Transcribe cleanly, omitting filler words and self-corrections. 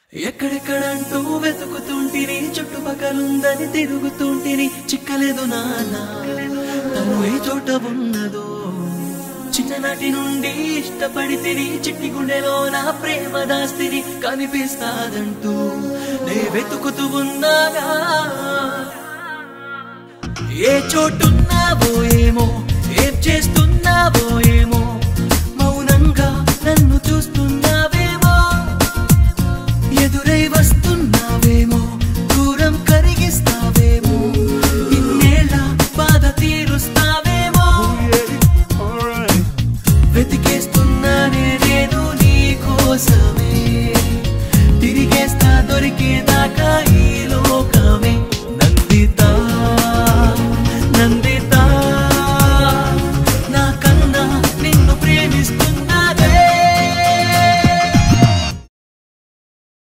ఎక్కడెక్కడంటూ వెతుకుతుంటిని చుట్టుపక్కలుందని తిరుగుతుంటిని చిక్కలేదు నానా తను ఏ చోట ఉన్నదో చిన్ననాటి నుండి ఇష్టపడితిని చిట్టి గుండెలో నా ప్రేమ దాస్తిని కనిపిస్తాదంటూ నే వెతుకుతూ ఉన్నాగా ఏ చోటున్నావో ఏమో ఏం చేస్తున్నావో ఏమో మౌనంగా నన్ను చూస్తున్నావేమో ఎదురై వస్తున్నావేమో దూరం కరిగిస్తావేమో ఇన్నేళ్ళ బాధ తీరుస్తావేమో వెతికేస్తున్నానే నేను నీ కోసమే తిరిగేస్తా దొరికేదాకా ఈ లోకమే